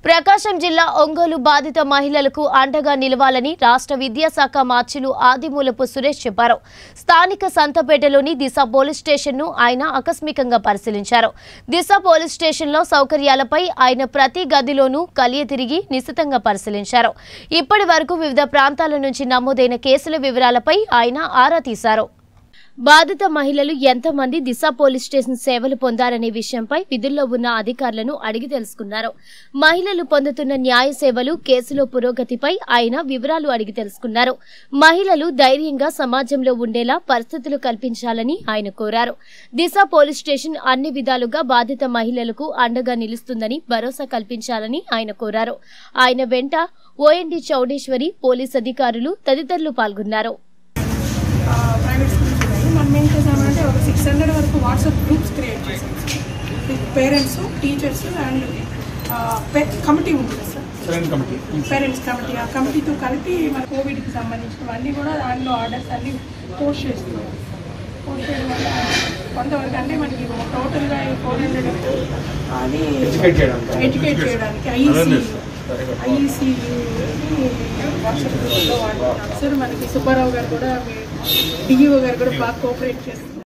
ప్రకాశం జిల్లా ఒంగోలు బాధిత మహిళలకు అండగా నిలవాలని రాష్ట్ర విద్యాశాఖ మార్చులు ఆదిమూలపు సురేష్ చెప్పారు. స్థానిక సంతపేటలోని దిశ పోలీస్ స్టేషన్ను ఆయన ఆకస్మికంగా పరిశీలించారు. దిశ పోలీస్ స్టేషన్లో సౌకర్యాలపై ఆయన ప్రతి గదిలోనూ కలియ తిరిగి నిశితంగా పరిశీలించారు. ఇప్పటి వరకు వివిధ ప్రాంతాల నుంచి నమోదైన కేసుల వివరాలపై ఆయన ఆరా తీశారు. బాధిత మహిళలు ఎంతమంది దిశ పోలీస్ స్టేషన్ సేవలు పొందారనే విషయంపై విధుల్లో ఉన్న అధికారులను అడిగి తెలుసుకున్నారు. మహిళలు పొందుతున్న న్యాయ సేవలు, కేసులో పురోగతిపై ఆయన వివరాలు అడిగి తెలుసుకున్నారు. మహిళలు ధైర్యంగా సమాజంలో ఉండేలా పరిస్థితులు కల్పించాలని ఆయన కోరారు. దిశ పోలీస్ స్టేషన్ అన్ని విధాలుగా బాధిత మహిళలకు అండగా నిలుస్తుందని భరోసా కల్పించాలని ఆయన కోరారు. ఆయన వెంట ఓఎన్డి చౌడేశ్వరి, పోలీస్ అధికారులు తదితరులు పాల్గొన్నారు. మనం ఏం చేసామంటే ఒక 600 వరకు వాట్సాప్ గ్రూప్స్ క్రియేట్ చేసాం. పేరెంట్స్, టీచర్స్ అండ్ కమిటీ ఉంటుంది సార్, పేరెంట్స్ కమిటీ. ఆ కమిటీతో కలిపి మన కోవిడ్కి సంబంధించినవన్నీ కూడా దానిలో ఆర్డర్స్ అన్నీ పోస్ట్ చేస్తున్నాం. పోస్ట్ చేయడం వల్ల కొంతవరకు అంటే మనకి టోటల్గా 400 అది ఎడ్యుకేట్ చేయడానికి ఐఈసీ వాట్సాప్ గ్రూప్లో వాడుతున్నాం సార్. మనకి సుబ్బారావు గారు కూడా, డిఈఓ గారు కూడా బాగా కోఆపరేట్ చేస్తున్నారు.